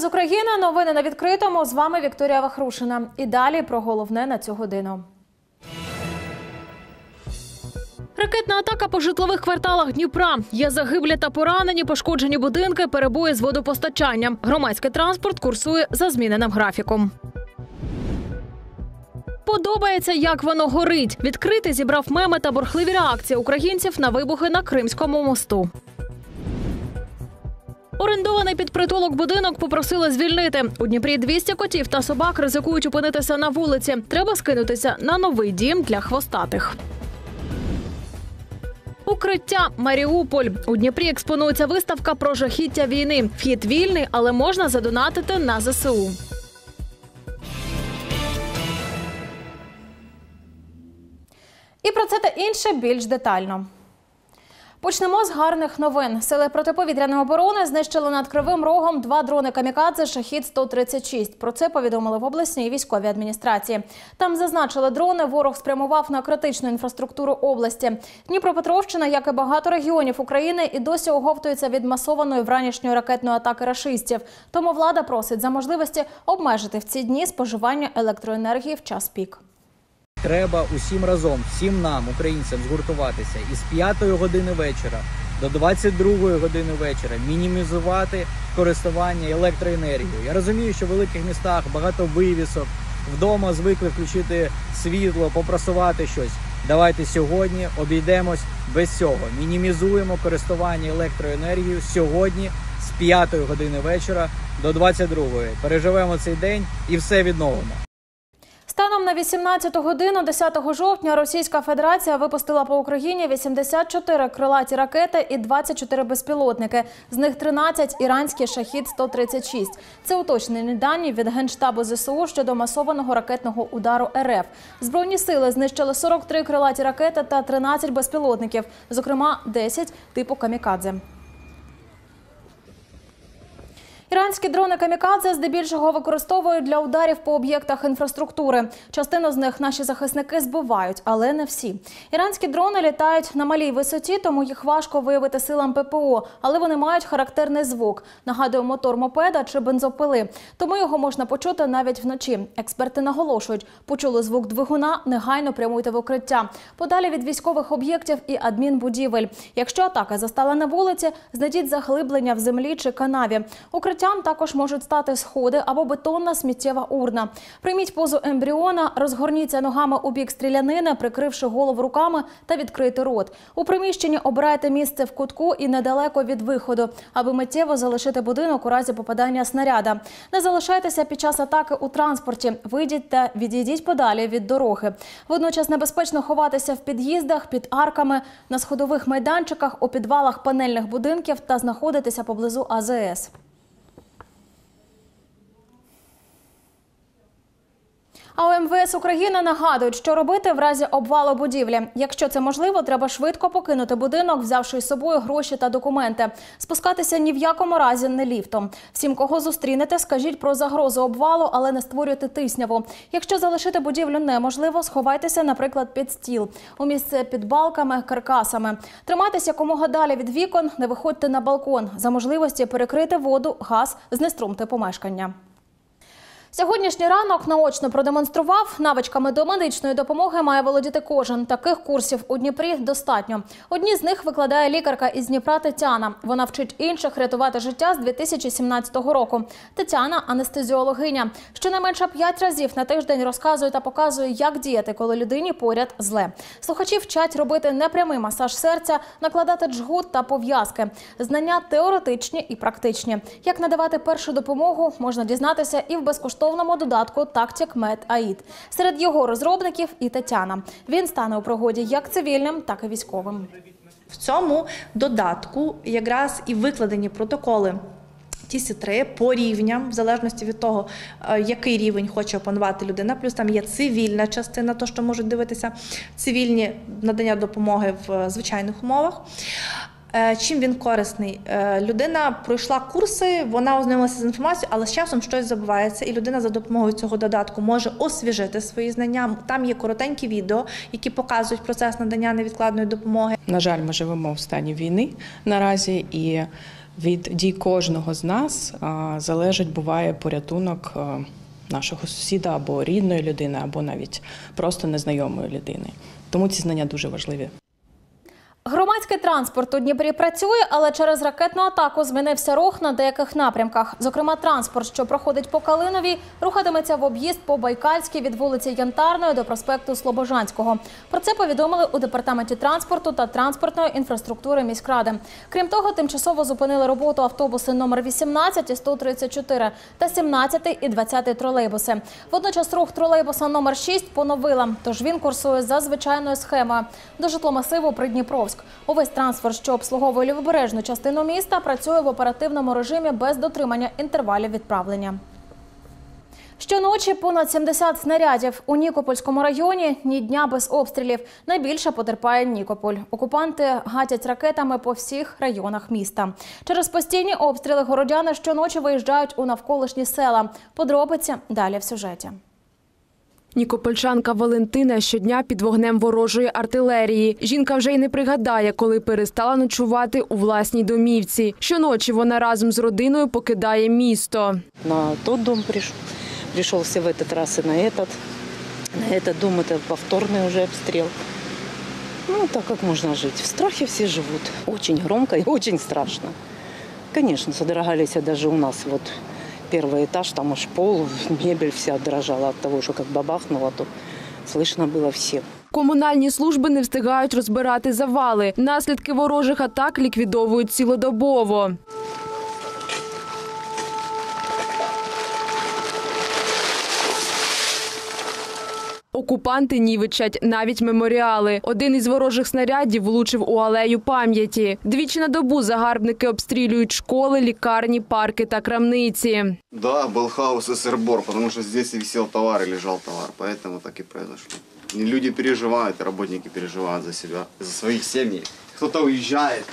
з України. Новини на відкритому. З вами Вікторія Вахрушина. І далі про головне на цю годину. Ракетна атака по житлових кварталах Дніпра. Є загиблі та поранені, пошкоджені будинки, перебої з водопостачанням. Громадський транспорт курсує за зміненим графіком. Подобається, як воно горить. Відкритий зібрав меми та бурхливі реакції українців на вибухи на Кримському мосту. Орендований під притулок будинок попросили звільнити. У Дніпрі 200 котів та собак ризикують опинитися на вулиці. Треба скинутися на новий дім для хвостатих. Укриття Маріуполь. У Дніпрі експонується виставка про жахіття війни. Вхід вільний, але можна задонатити на ЗСУ. І про це та інше більш детально. Почнемо з гарних новин. Сили протиповітряної оборони знищили над Кривим Рогом 2 дрони «Камікадзе» «Шахід-136». Про це повідомили в обласній військовій адміністрації. Там зазначили, дрони ворог спрямував на критичну інфраструктуру області. Дніпропетровщина, як і багато регіонів України, і досі оговтується від масованої вранішньої ракетної атаки рашистів. Тому влада просить за можливості обмежити в ці дні споживання електроенергії в час пік. Треба усім разом, всім нам, українцям, згуртуватися і з 5 години вечора до 22 години вечора мінімізувати користування електроенергією. Я розумію, що в великих містах багато вивісок, вдома звикли включити світло, попрасувати щось. Давайте сьогодні обійдемось без цього. Мінімізуємо користування електроенергією сьогодні з 5 години вечора до 22. Переживемо цей день і все відновимо. Станом на 18 годину 10 жовтня Російська Федерація випустила по Україні 84 крилаті ракети і 24 безпілотники. З них 13 – іранські «Шахід-136». Це уточнені дані від Генштабу ЗСУ щодо масованого ракетного удару РФ. Збройні сили знищили 43 крилаті ракети та 13 безпілотників, зокрема 10 типу «Камікадзе». Іранські дрони «Камікадзе» здебільшого використовують для ударів по об'єктах інфраструктури. Частину з них наші захисники збивають, але не всі. Іранські дрони літають на малій висоті, тому їх важко виявити силам ППО, але вони мають характерний звук. Нагадує мотор мопеда чи бензопили. Тому його можна почути навіть вночі. Експерти наголошують, почули звук двигуна, негайно прямуйте в укриття. Подалі від військових об'єктів і адмінбудівель. Якщо атака застала на вулиці, знайдіть заглиблення в землі чи канаві. Укриттям також можуть стати сходи або бетонна сміттєва урна. Прийміть позу ембріона, розгорніться ногами у бік стрілянини, прикривши голову руками та відкрити рот. У приміщенні обирайте місце в кутку і недалеко від виходу, аби миттєво залишити будинок у разі попадання снаряда. Не залишайтеся під час атаки у транспорті. Вийдіть та відійдіть подалі від дороги. Водночас небезпечно ховатися в під'їздах, під арками, на сходових майданчиках, у підвалах панельних будинків та знаходитися поблизу АЗС. А у МВС України нагадують, що робити в разі обвалу будівлі. Якщо це можливо, треба швидко покинути будинок, взявши з собою гроші та документи. Спускатися ні в якому разі не ліфтом. Всім, кого зустрінете, скажіть про загрозу обвалу, але не створюйте тисняву. Якщо залишити будівлю неможливо, сховайтеся, наприклад, під стіл. У місце під балками, каркасами. Тримайтеся якомога далі від вікон, не виходьте на балкон. За можливості перекрити воду, газ, знеструмте помешкання. Сьогоднішній ранок наочно продемонстрував, навичками до медичної допомоги має володіти кожен. Таких курсів у Дніпрі достатньо. Одні з них викладає лікарка із Дніпра Тетяна. Вона вчить інших рятувати життя з 2017 року. Тетяна – анестезіологиня. Щонайменше 5 разів на тиждень розказує та показує, як діяти, коли людині поряд зле. Слухачі вчать робити непрямий масаж серця, накладати джгут та пов'язки. Знання теоретичні і практичні. Як надавати першу допомогу, можна дізнатися і в безкоштовному додатку Tactic Med AI. Серед його розробників і Тетяна. Він стане у пригоді як цивільним, так і військовим. В цьому додатку якраз і викладені протоколи ТІСІ-3 по рівням, в залежності від того, який рівень хоче опанувати людина. Плюс там є цивільна частина, то, що можуть дивитися, цивільні надання допомоги в звичайних умовах. Чим він корисний? Людина пройшла курси, вона ознайомилася з інформацією, але з часом щось забувається, і людина за допомогою цього додатку може освіжити свої знання. Там є коротенькі відео, які показують процес надання невідкладної допомоги. На жаль, ми живемо в стані війни наразі, і від дій кожного з нас залежить, буває, порятунок нашого сусіда або рідної людини, або навіть просто незнайомої людини. Тому ці знання дуже важливі. Громадський транспорт у Дніпрі працює, але через ракетну атаку змінився рух на деяких напрямках. Зокрема, транспорт, що проходить по Калиновій, рухатиметься в об'їзд по Байкальській від вулиці Янтарної до проспекту Слобожанського. Про це повідомили у Департаменті транспорту та транспортної інфраструктури міськради. Крім того, тимчасово зупинили роботу автобуси номер 18 і 134 та 17 і 20 тролейбуси. Водночас рух тролейбуса номер 6 поновила, тож він курсує за звичайною схемою до житломасиву Придніпровськ. Увесь транспорт, що обслуговує лівобережну частину міста, працює в оперативному режимі без дотримання інтервалів відправлення. Щоночі понад 70 снарядів. У Нікопольському районі ні дня без обстрілів. Найбільше потерпає Нікополь. Окупанти гатять ракетами по всіх районах міста. Через постійні обстріли городяни щоночі виїжджають у навколишні села. Подробиці далі в сюжеті. Нікопольчанка Валентина щодня під вогнем ворожої артилерії. Жінка вже й не пригадає, коли перестала ночувати у власній домівці. Щоночі вона разом з родиною покидає місто. На тот дом пришелся в этот раз и на этот. На этот дом это повторный уже обстрел. Ну, так как можно жить? В страхе все живут. Очень громко и очень страшно. Конечно, содрогались даже у нас вот первый этаж, там аж пол, мебель вся дрожала от того, что как бабахнуло, то слышно было всем. Комунальні служби не встигають розбирати завали. Наслідки ворожих атак ліквідовують цілодобово. Окупанти нівечать навіть меморіали. Один із ворожих снарядів влучив у алею пам'яті. Двічі на добу загарбники обстрілюють школи, лікарні, парки та крамниці. Да, был хаос и сыр-бор, потому что здесь и висел товар, и лежал товар. Поэтому так и произошло. И люди переживают, и работники переживают за себя, за своих семей. Кто-то уезжает.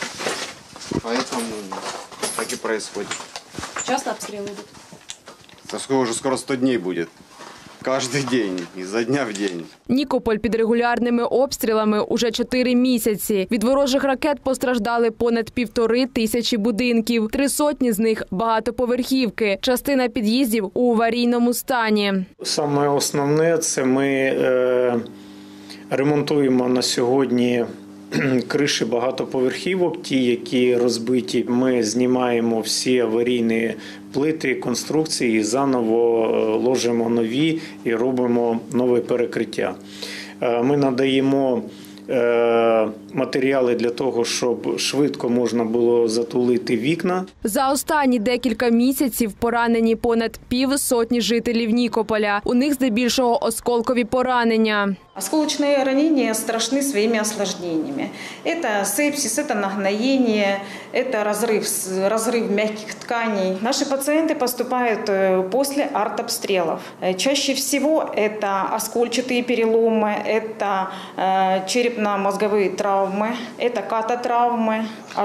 Поэтому так и происходит. Часто обстріли йдуть? Уже скоро 100 дней будет. Кожен день, ізо дня в день. Нікополь під регулярними обстрілами уже 4 місяці. Від ворожих ракет постраждали понад 1500 будинків. 300 з них – багатоповерхівки. Частина під'їздів у аварійному стані. Саме основне – це ми ремонтуємо на сьогодні криші багатоповерхівок, ті, які розбиті. Ми знімаємо всі аварійні плити, конструкції, заново ложимо нові і робимо нове перекриття. Ми надаємо матеріали для того, щоб швидко можна було затулити вікна. За останні декілька місяців поранені понад 50 жителів Нікополя. У них здебільшого осколкові поранення. Осколочные ранения страшны своими осложнениями. Это сепсис, это нагноение, это разрыв мягких тканей. Наши пациенты поступают после артобстрелов. Чаще всего это оскольчатые переломы, это черепно-мозговые травмы, это кататравмы,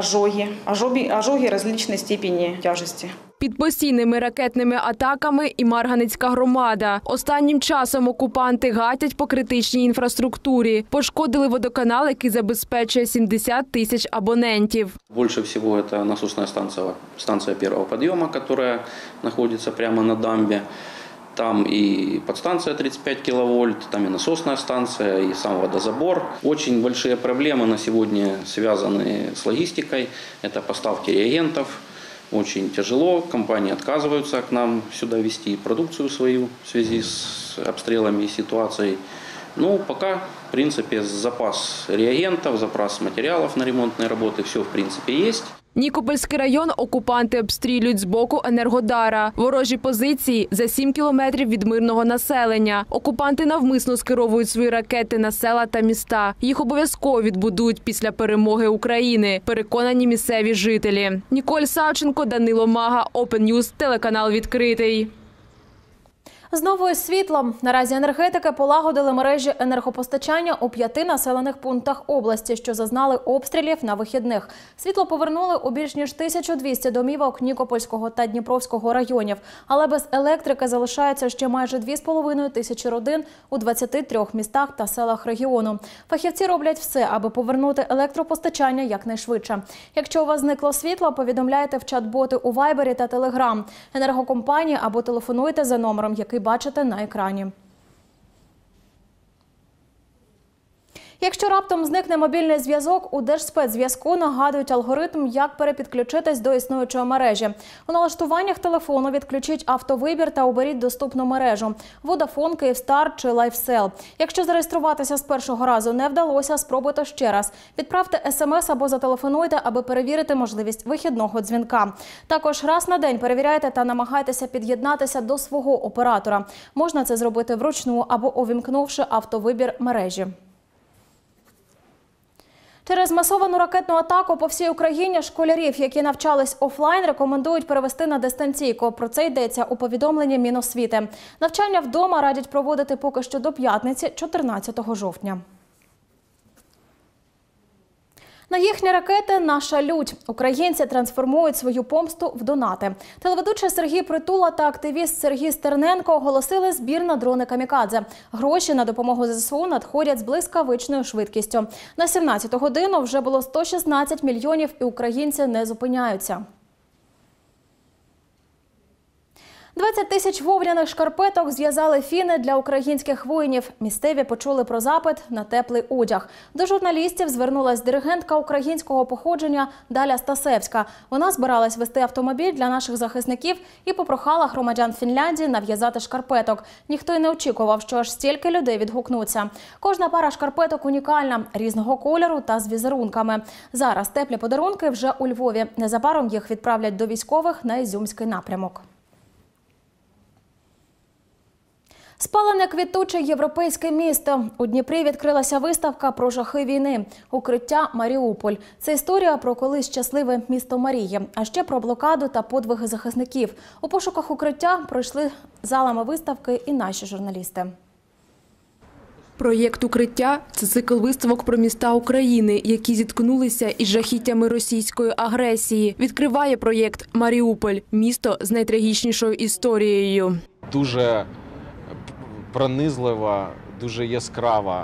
ожоги различной степени тяжести. Під постійними ракетними атаками і Марганецька громада. Останнім часом окупанти гатять по критичній інфраструктурі. Пошкодили водоканал, який забезпечує 70 тисяч абонентів. Больше всего это насосная станция первого подъема, которая находится прямо на дамбе. Там и подстанция 35 киловольт, там и насосная станция, и сам водозабор. Очень большие проблемы на сегодня связаны с логистикой. Это поставки реагентов. Очень тяжело, компании отказываются к нам сюда везти продукцию свою в связи с обстрелами и ситуацией. Ну, пока, в принципе, запас реагентов, запас материалов на ремонтные работы, все, в принципе, есть. Нікопольський район окупанти обстрілюють з боку Енергодара. Ворожі позиції за 7 кілометрів від мирного населення. Окупанти навмисно скеровують свої ракети на села та міста. Їх обов'язково відбудують після перемоги України, переконані місцеві жителі. Ніколь Савченко, Данило Мага, Open News, телеканал «Відкритий». Знову із світлом. Наразі енергетики полагодили мережі енергопостачання у 5 населених пунктах області, що зазнали обстрілів на вихідних. Світло повернули у більш ніж 1200 домівок Нікопольського та Дніпровського районів. Але без електрики залишаються ще майже 2500 родин у 23 містах та селах регіону. Фахівці роблять все, аби повернути електропостачання якнайшвидше. Якщо у вас зникло світло, повідомляйте в чат-боти у Вайбері та Телеграм, енергокомпанії або телефонуйте за номером, який бачите на екрані. Якщо раптом зникне мобільний зв'язок, у Держспецзв'язку нагадують алгоритм, як перепідключитись до існуючої мережі. У налаштуваннях телефону відключіть автовибір та оберіть доступну мережу – Vodafone, Kyivstar чи LifeSell. Якщо зареєструватися з першого разу не вдалося, спробуйте ще раз. Відправте смс або зателефонуйте, аби перевірити можливість вихідного дзвінка. Також раз на день перевіряйте та намагайтеся під'єднатися до свого оператора. Можна це зробити вручну або увімкнувши автовибір мережі. Через масовану ракетну атаку по всій Україні школярів, які навчались офлайн, рекомендують перевести на дистанційку. Про це йдеться у повідомленні Міносвіти. Навчання вдома радять проводити поки що до п'ятниці, 14 жовтня. На їхні ракети – наша лють. Українці трансформують свою помсту в донати. Телеведучий Сергій Притула та активіст Сергій Стерненко оголосили збір на дрони «Камікадзе». Гроші на допомогу ЗСУ надходять з блискавичною швидкістю. На 17-ту годину вже було 116 мільйонів і українці не зупиняються. 20 тисяч вовняних шкарпеток зв'язали фіни для українських воїнів. Місцеві почули про запит на теплий одяг. До журналістів звернулась диригентка українського походження Даля Стасевська. Вона збиралась вести автомобіль для наших захисників і попрохала громадян Фінляндії нав'язати шкарпеток. Ніхто й не очікував, що аж стільки людей відгукнуться. Кожна пара шкарпеток унікальна, різного кольору та з візерунками. Зараз теплі подарунки вже у Львові. Незабаром їх відправлять до військових на Ізюмський напрямок. Спалене квітуче європейське місто. У Дніпрі відкрилася виставка про жахи війни. Укриття Маріуполь. Це історія про колись щасливе місто Марії, а ще про блокаду та подвиги захисників. У пошуках укриття пройшли залами виставки і наші журналісти. Проєкт «Укриття» – це цикл виставок про міста України, які зіткнулися із жахіттями російської агресії. Відкриває проєкт «Маріуполь» – місто з найтрагічнішою історією. Дуже пронизлива, дуже яскрава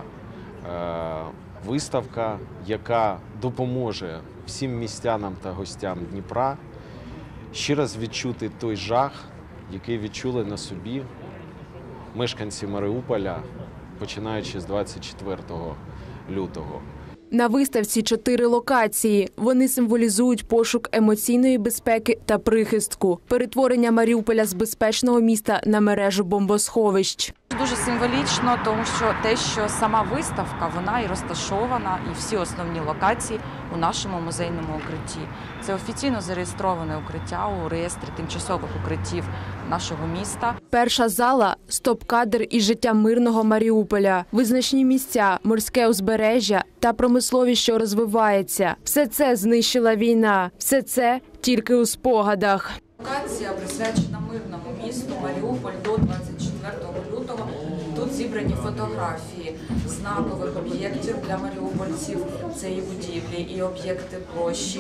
виставка, яка допоможе всім містянам та гостям Дніпра ще раз відчути той жах, який відчули на собі мешканці Маріуполя, починаючи з 24 лютого. На виставці 4 локації. Вони символізують пошук емоційної безпеки та прихистку, перетворення Маріуполя з безпечного міста на мережу бомбосховищ. Дуже символічно, тому що те, що сама виставка, вона і розташована, і всі основні локації у нашому музейному укритті. Це офіційно зареєстроване укриття у реєстрі тимчасових укриттів нашого міста. Перша зала – стоп-кадр із життя мирного Маріуполя. Визначні місця, морське узбережжя та промисловість, що розвивається. Все це знищила війна. Все це тільки у спогадах. Локація присвячена мирному місту Маріуполь до 24 лютого. Тут зібрані фотографії знакових об'єктів для маріупольців. Це і будівлі, і об'єкти площі,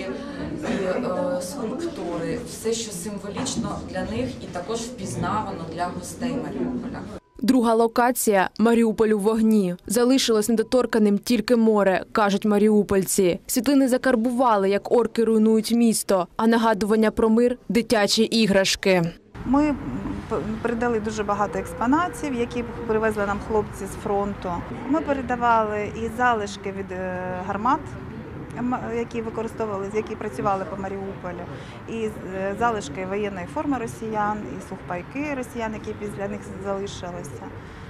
і скульптури. Все, що символічно для них і також впізнавано для гостей Маріуполя. Друга локація – Маріуполь у вогні. Залишилось недоторканим тільки море, кажуть маріупольці. Світлини закарбували, як орки руйнують місто, а нагадування про мир – дитячі іграшки. Ми передали дуже багато експонатів, які привезли нам хлопці з фронту. Ми передавали і залишки від гармат, які використовували, які працювали по Маріуполю, і залишки воєнної форми росіян, і сухпайки росіян, які після них залишилися.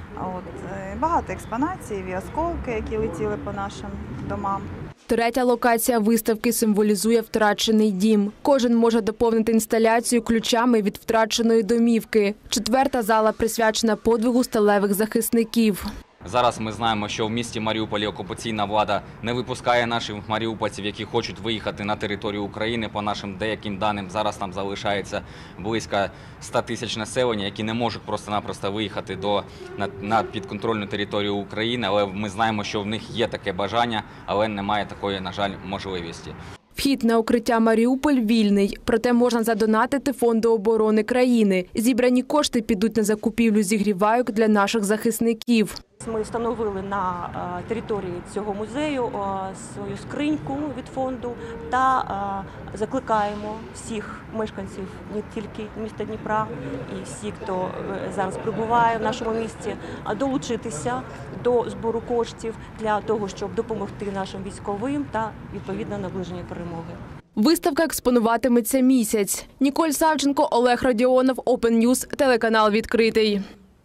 Багато експонатів і осколки, які летіли по нашим домам. Третя локація виставки символізує втрачений дім. Кожен може доповнити інсталяцію ключами від втраченої домівки. Четверта зала присвячена подвигу сталевих захисників. Зараз ми знаємо, що в місті Маріуполі окупаційна влада не випускає наших маріупольців, які хочуть виїхати на територію України. По нашим деяким даним, зараз там залишається близько 100 тисяч населення, які не можуть просто-напросто виїхати на підконтрольну територію України. Але ми знаємо, що в них є таке бажання, але немає такої, на жаль, можливості. Вхід на укриття Маріуполь вільний, проте можна задонатити Фонду оборони країни. Зібрані кошти підуть на закупівлю зігрівайок для наших захисників. Ми встановили на території цього музею свою скриньку від фонду та закликаємо всіх мешканців не тільки міста Дніпра і всіх, хто зараз перебуває в нашому місті, долучитися до збору коштів для того, щоб допомогти нашим військовим та відповідно наближення перемоги. Виставка експонуватиметься місяць. Ніколь Савченко, Олег Радіонов, Open News, телеканал «Відкритий».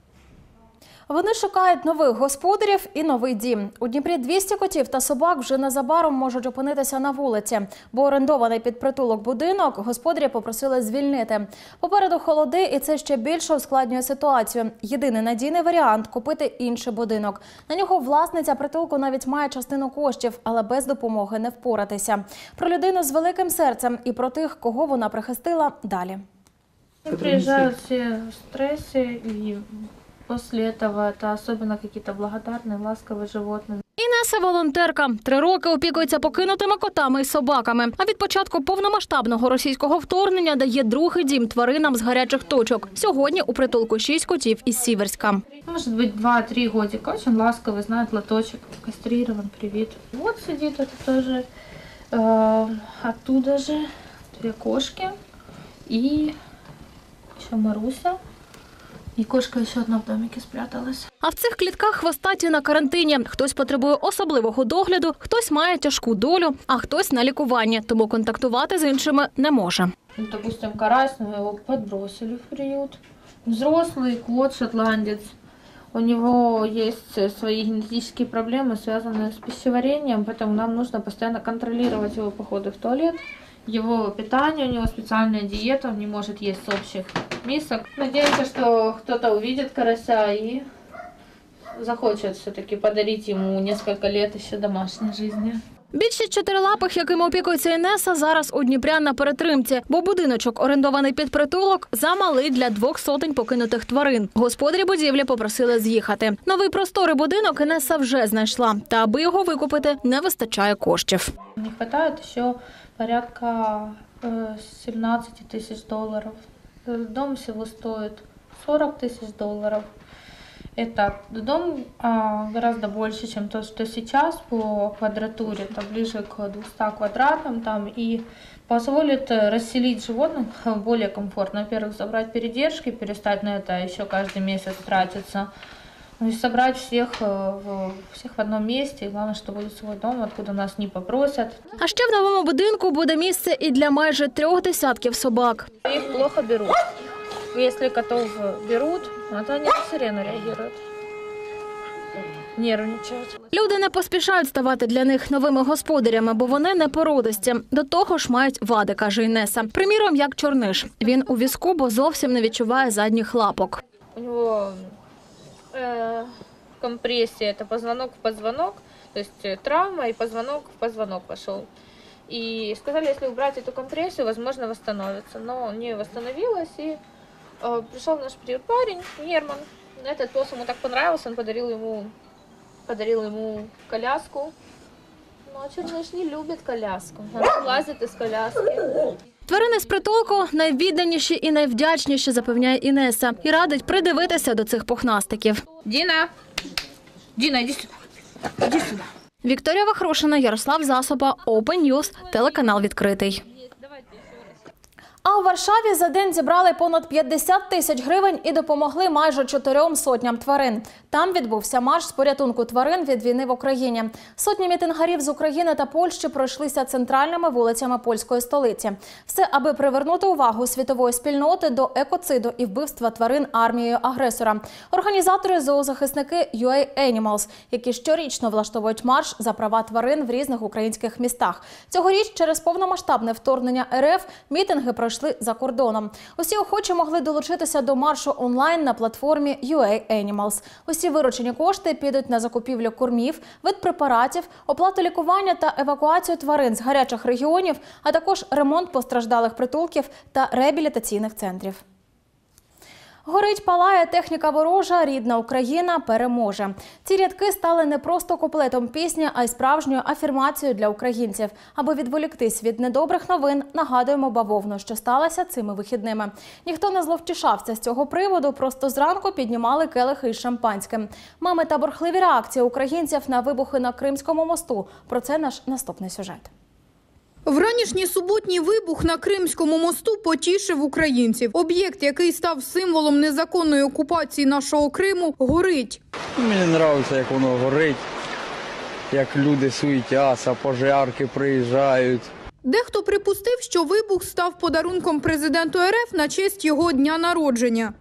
Вони шукають нових господарів і новий дім. У Дніпрі 200 котів та собак вже незабаром можуть опинитися на вулиці, бо орендований під притулок будинок господарі попросили звільнити. Попереду холоди, і це ще більше ускладнює ситуацію. Єдиний надійний варіант – купити інший будинок. На нього власниця притулку навіть має частину коштів, але без допомоги не впоратися. Про людину з великим серцем і про тих, кого вона прихистила – далі. Приезжают все в стрессе, и после этого это особенно какие-то благодарные, ласковые животные. Інеса – волонтерка. 3 роки опікується покинутими котами і собаками. А від початку повномасштабного російського вторгнення дає другий дім тваринам з гарячих точок. Сьогодні у притулку 6 котів із Сіверська. Может быть 2-3 годика, очень ласковый, знает лоточек, кастрирован, привит. Вот сидит это тоже, оттуда же 2 кошки и еще Маруся. І кошка ще одна в домике спряталась. А в цих клітках хвостаті на карантині. Хтось потребує особливого догляду, хтось має тяжку долю, а хтось на лікуванні, тому контактувати з іншими не може. Допустим, карась, но его подбросили в приют. Взрослый кот, шотландец. У него есть свои генетические проблемы, связанные с пищеварением, поэтому нам нужно постоянно контролировать его походы в туалет. Его питание, у него специальная диета, он не может есть с общих мисок. Надеемся, что кто-то увидит карася и захочет все-таки подарить ему несколько лет еще домашней жизни. Більшість чотирилапих, якими опікується Інеса, зараз у Дніпрян на перетримці, бо будиночок, орендований під притулок, замалий для 200 покинутих тварин. Господарі будівлі попросили з'їхати. Новий просторий будинок Інеса вже знайшла, та аби його викупити, не вистачає коштів. Не вистачає ще порядка 17 тысяч долларов. Дом всего стоит 40 тысяч долларов. Это дом гораздо больше, чем то, что сейчас по квадратуре. Это ближе к 200 квадратам там, и позволит расселить животных более комфортно. Во-первых, забрать передержки, перестать на это еще каждый месяц тратиться. И собрать всех в одном месте. И главное, что будет свой дом, откуда нас не попросят. А ще в новому будинку буде місце і для майже 3 десятків собак. Их плохо берут. Если котов берут, то они на сирену реагируют. Нервничають. Люди не поспішають ставати для них новими господарями, бо вони не породисті. До того ж мають вади, каже Інеса. Приміром, як Чорниш. Він у візку, бо зовсім не відчуває задніх лапок. У нього компрессия, это позвонок в позвонок, то есть травма и позвонок в позвонок пошел. И сказали, если убрать эту компрессию, возможно, восстановится. Но не восстановилась, и пришел наш приют парень, Герман. Этот пес ему так понравился, он подарил ему коляску. Но Черныш не любит коляску, он лазит из коляски. Тварини з притулку найвідданіші і найвдячніші, запевняє Інеса, і радить придивитися до цих пухнастиків. Діна, іди сюди. Іди сюди. Вікторія Вахрушина, Ярослав Засоба, Open News, телеканал «Відкритий». А у Варшаві за день зібрали понад 50 тисяч гривень і допомогли майже 400 тварин. Там відбувся марш з порятунку тварин від війни в Україні. Сотні мітингарів з України та Польщі пройшлися центральними вулицями польської столиці. Все, аби привернути увагу світової спільноти до екоциду і вбивства тварин армією агресора. Організатори – зоозахисники UA Animals, які щорічно влаштовують марш за права тварин в різних українських містах. Цьогоріч через повномасштабне вторгнення РФ мітинги пройшли пройшли за кордоном. Усі охочі могли долучитися до маршу онлайн на платформі UA Animals. Усі виручені кошти підуть на закупівлю кормів, ветпрепаратів, оплату лікування та евакуацію тварин з гарячих регіонів, а також ремонт постраждалих притулків та реабілітаційних центрів. Горить, палає техніка ворожа, рідна Україна переможе. Ці рядки стали не просто куплетом пісні, а й справжньою афірмацією для українців. Аби відволіктись від недобрих новин, нагадуємо бавовну, що сталося цими вихідними. Ніхто не зловтішався з цього приводу, просто зранку піднімали келихи із шампанським. Мами та бурхливі реакції українців на вибухи на Кримському мосту. Про це наш наступний сюжет. Вранішній суботній вибух на Кримському мосту потішив українців. Об'єкт, який став символом незаконної окупації нашого Криму, горить. Мені подобається, як воно горить, як люди суетяться, пожарки приїжджають. Дехто припустив, що вибух став подарунком президенту РФ на честь його дня народження.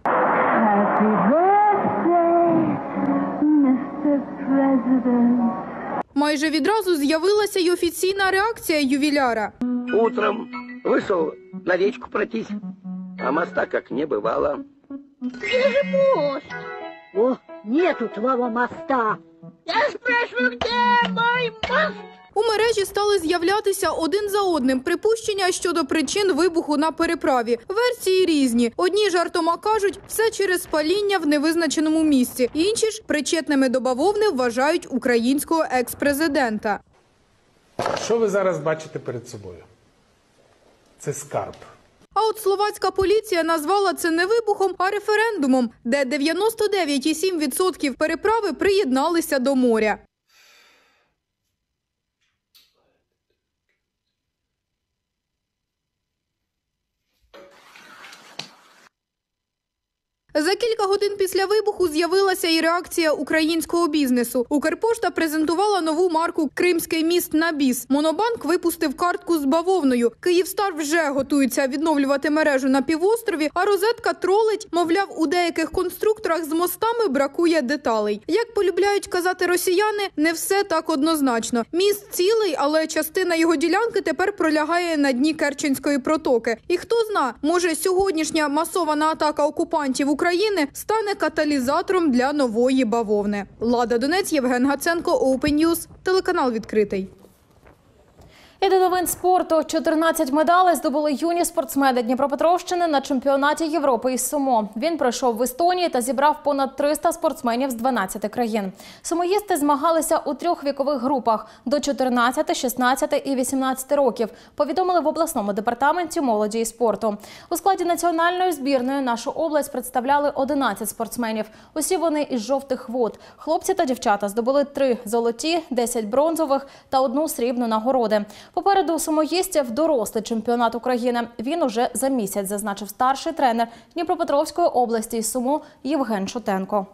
Майже відразу з'явилася й офіційна реакція ювіляра. Утром вышел на речку пройтись, а моста как не бывало. Где же мост? О, нету твоего моста. Я спрашиваю, где мой мост? У мережі стали з'являтися один за одним припущення щодо причин вибуху на переправі. Версії різні. Одні жартома кажуть, все через спаління в невизначеному місці. Інші ж причетними до бавовни вважають українського екс-президента. Що ви зараз бачите перед собою? Це скарб. А от словацька поліція назвала це не вибухом, а референдумом, де 99,7% переправи приєдналися до моря. За кілька годин після вибуху з'явилася і реакція українського бізнесу. Укрпошта презентувала нову марку «Кримський міст на біс». Монобанк випустив картку з бавовною. Київстар вже готується відновлювати мережу на півострові, а розетка тролить, мовляв, у деяких конструкторах з мостами бракує деталей. Як полюбляють казати росіяни, не все так однозначно. Міст цілий, але частина його ділянки тепер пролягає на дні Керченської протоки. І хто зна, може сьогоднішня масована атака окупантів України стане каталізатором для нової бавовни. Лада Донець, Євген Гаценко, Open News, телеканал «Відкритий». І до новин спорту. 14 медалей здобули юні спортсмени Дніпропетровщини на чемпіонаті Європи із сумо. Він пройшов в Естонії та зібрав понад 300 спортсменів з 12 країн. Сумоїсти змагалися у 3 вікових групах – до 14, 16 і 18 років, повідомили в обласному департаменті молоді і спорту. У складі національної збірної нашу область представляли 11 спортсменів. Усі вони із жовтих вод. Хлопці та дівчата здобули 3 золоті, 10 бронзових та 1 срібну нагороди. Попереду у сумоїстів дорослий чемпіонат України. Він уже за місяць, зазначив старший тренер Дніпропетровської області із сумо Євген Шутенко.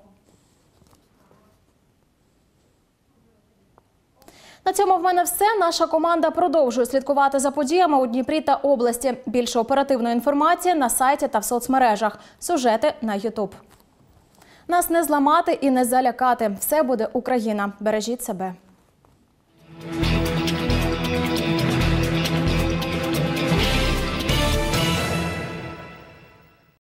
На цьому в мене все. Наша команда продовжує слідкувати за подіями у Дніпрі та області. Більше оперативної інформації на сайті та в соцмережах. Сюжети на YouTube. Нас не зламати і не залякати. Все буде Україна. Бережіть себе.